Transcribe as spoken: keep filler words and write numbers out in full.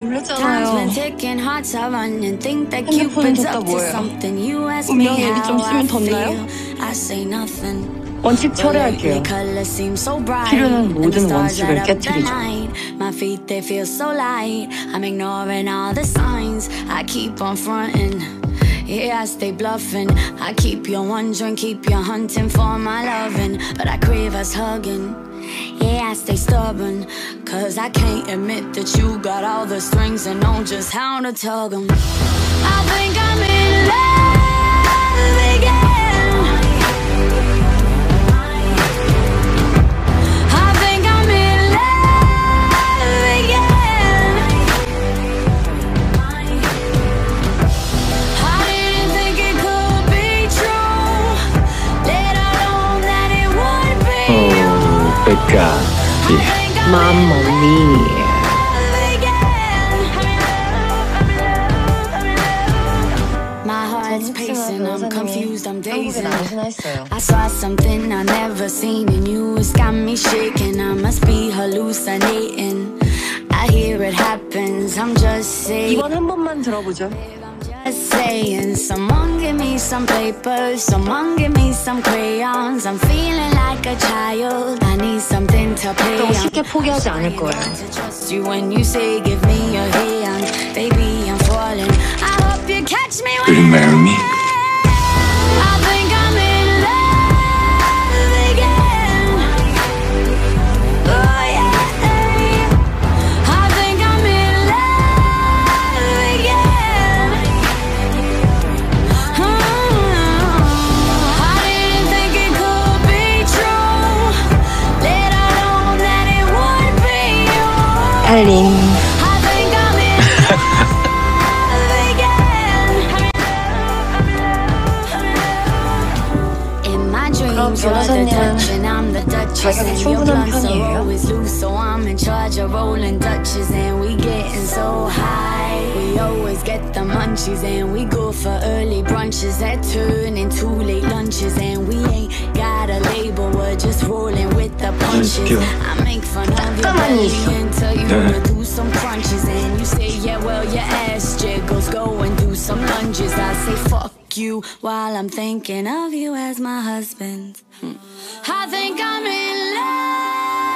놀랬잖아요. 핸드폰은 뒀다 뭐예요? 운명 얘기 좀 쓰면 덧나요? 원칙 철회할게요. 필요는 모든 원칙을 깨트리죠. Yeah, I stay bluffing. I keep you wondering, keep you hunting for my loving. But I crave us hugging. Yeah, I stay stubborn, cause I can't admit that you got all the strings and know just how to tug them. I think I'm in love again. I think I'm in love again. I didn't think it could be true, let alone that it would be you. Peccati. Mamma mia. My heart's pacing, I'm confused, I'm dazing. I saw something I never seen in you, it's got me shaking. I must be hallucinating. I hear it happens, I'm just saying. 이번 한 번만 들어보죠. Just saying, someone give me some papers, someone give me some crayons. I'm feeling like a child, I need something to play on. 너무 쉽게 포기하지 않을 거예요. Trust you when you say give me your hand, baby I'm falling. I hope you catch me when Will you marry me? I think I'm in love again. Oh yeah, I think I'm in love again. Oh, I didn't think it could be true, let alone that it would be you. 알림. I think I'm in love again. In my dreams, you're the Dutch and I'm the Duchess, and your blunts are always loose, so I'm in charge of rolling Dutches, and we getting so high. We always get the munchies, and we go for early brunches that turn into late lunches, and we ain't got a label, we're just rolling with the punches. I make fun of your belly until you wanna do some crunches, and you say, yeah, well, your ass jiggles, go and do some lunges. I say, fuck you, while I'm thinking of you as my husband. I think I'm in love.